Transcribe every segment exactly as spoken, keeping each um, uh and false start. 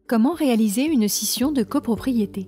Comment réaliser une scission de copropriété?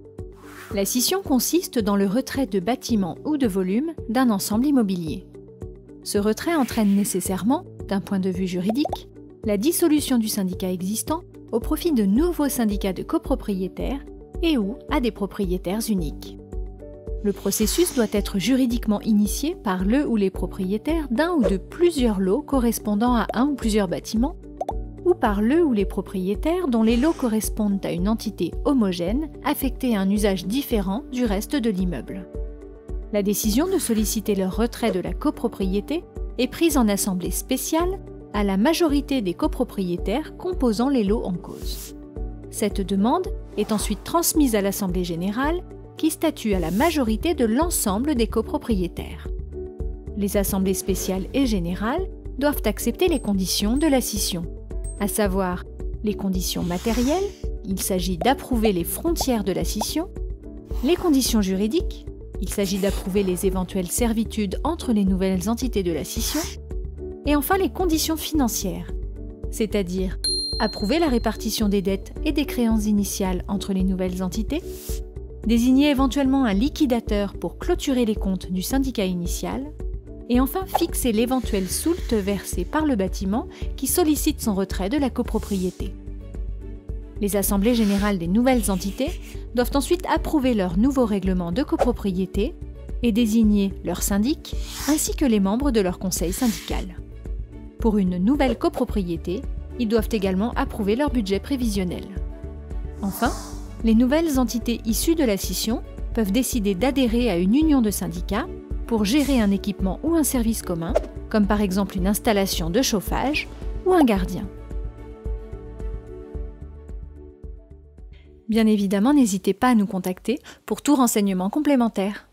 La scission consiste dans le retrait de bâtiments ou de volumes d'un ensemble immobilier. Ce retrait entraîne nécessairement, d'un point de vue juridique, la dissolution du syndicat existant au profit de nouveaux syndicats de copropriétaires et ou à des propriétaires uniques. Le processus doit être juridiquement initié par le ou les propriétaires d'un ou de plusieurs lots correspondant à un ou plusieurs bâtiments, ou par le ou les propriétaires dont les lots correspondent à une entité homogène affectée à un usage différent du reste de l'immeuble. La décision de solliciter le retrait de la copropriété est prise en assemblée spéciale à la majorité des copropriétaires composant les lots en cause. Cette demande est ensuite transmise à l'Assemblée générale qui statue à la majorité de l'ensemble des copropriétaires. Les assemblées spéciales et générales doivent accepter les conditions de la scission, à savoir les conditions matérielles, il s'agit d'approuver les frontières de la scission, les conditions juridiques, il s'agit d'approuver les éventuelles servitudes entre les nouvelles entités de la scission, et enfin les conditions financières, c'est-à-dire approuver la répartition des dettes et des créances initiales entre les nouvelles entités, désigner éventuellement un liquidateur pour clôturer les comptes du syndicat initial, et enfin fixer l'éventuel soult versé par le bâtiment qui sollicite son retrait de la copropriété. Les assemblées générales des nouvelles entités doivent ensuite approuver leur nouveau règlement de copropriété et désigner leur syndic ainsi que les membres de leur conseil syndical. Pour une nouvelle copropriété, ils doivent également approuver leur budget prévisionnel. Enfin, les nouvelles entités issues de la scission peuvent décider d'adhérer à une union de syndicats pour gérer un équipement ou un service commun, comme par exemple une installation de chauffage ou un gardien. Bien évidemment, n'hésitez pas à nous contacter pour tout renseignement complémentaire.